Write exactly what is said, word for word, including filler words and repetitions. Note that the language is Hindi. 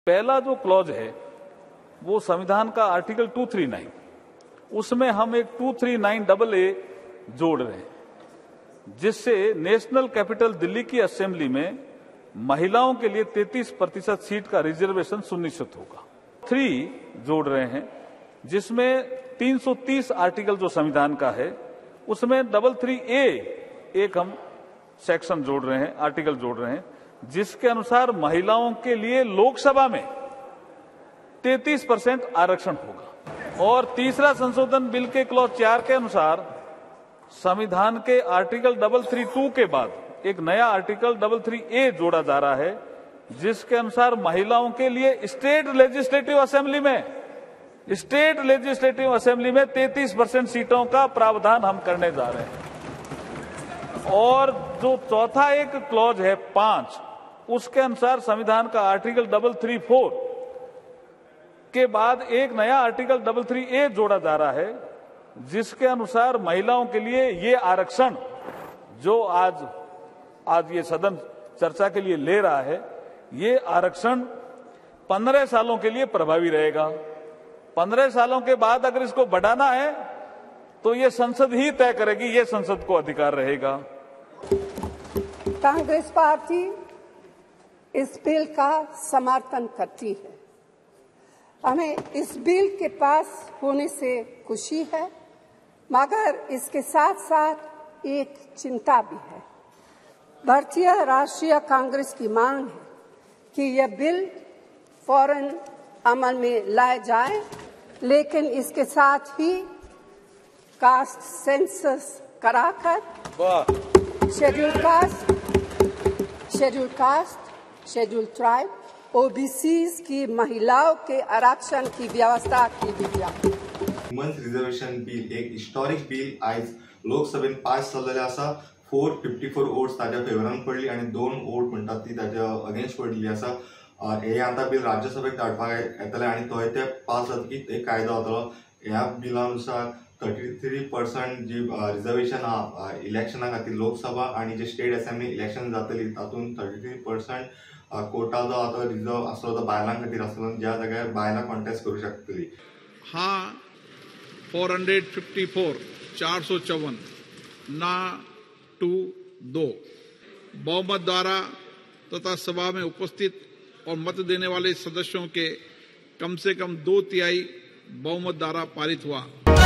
पहला जो क्लॉज है वो संविधान का आर्टिकल दो सौ उनतालीस, उसमें हम एक दो सौ उनतालीस डबल ए जोड़ रहे हैं, जिससे नेशनल कैपिटल दिल्ली की असेंबली में महिलाओं के लिए तैंतीस प्रतिशत सीट का रिजर्वेशन सुनिश्चित होगा। थ्री जोड़ रहे हैं, जिसमें तीन सौ तीस आर्टिकल जो संविधान का है उसमें डबल थ्री ए एक हम सेक्शन जोड़ रहे हैं, आर्टिकल जोड़ रहे हैं, जिसके अनुसार महिलाओं के लिए लोकसभा में तैंतीस परसेंट आरक्षण होगा। और तीसरा संशोधन बिल के क्लॉज चार के अनुसार संविधान के आर्टिकल डबल थ्री टू के बाद एक नया आर्टिकल डबल थ्री ए जोड़ा जा रहा है, जिसके अनुसार महिलाओं के लिए स्टेट लेजिस्लेटिव असेंबली में स्टेट लेजिस्लेटिव असेंबली में तैंतीस परसेंट सीटों का प्रावधान हम करने जा रहे हैं। और जो चौथा एक क्लॉज है पांच, उसके अनुसार संविधान का आर्टिकल डबल थ्री फोर के बाद एक नया आर्टिकल डबल थ्री ए जोड़ा जा रहा है, जिसके अनुसार महिलाओं के लिए ये आरक्षण जो आज आज ये सदन चर्चा के लिए ले रहा है, ये आरक्षण पंद्रह सालों के लिए प्रभावी रहेगा। पंद्रह सालों के बाद अगर इसको बढ़ाना है तो ये संसद ही तय करेगी, ये संसद को अधिकार रहेगा। कांग्रेस पार्टी इस बिल का समर्थन करती है। हमें इस बिल के पास होने से खुशी है, मगर इसके साथ साथ एक चिंता भी है। भारतीय राष्ट्रीय कांग्रेस की मांग है कि यह बिल फौरन अमल में लाया जाए, लेकिन इसके साथ ही कास्ट सेंसस कराकर schedule caste, schedule caste, schedule tribe, OBCs की महिलाओं के आरक्षण की व्यवस्था की गई है। वुमन्स रिजर्वेशन बिल एक हिस्टॉरिक बिल आज लोकसभेत पास जाल्लेलें आसा। फोर फिफ्टी फोर वोट्स ताज्या फेवरान पडली आणि दोन वोट म्हणटात ती ताज्या अगेन्स्ट पडली आसा। हे आता बिल राज्यसभेत धाडपाक येतले आणि तो ते पास जातकीच एक कायदो जातलो। ह्या बिलानुसार थर्टी थ्री पर्सेंट जी रिजर्वेशन आहा इलेक्शना खातीर लोकसभा आणि जे स्टेट असेंब्ली इलेक्शन जातली तातूंत थर्टी थ्री पर्सेंट कोटा जो आता रिजर्व आसलो तो बायलां खातीर आसलो, ज्या जाग्यार बायलां कॉन्टेस्ट करूं शकतली। हा फोर हंड्रेड फिफ्टी फोर चार सौ चौवन ना टू दो बहुमत द्वारा तथा सभा में उपस्थित और मत देने वाले सदस्यों के कम से कम दो तिहाई बहुमत द्वारा पारित हुआ।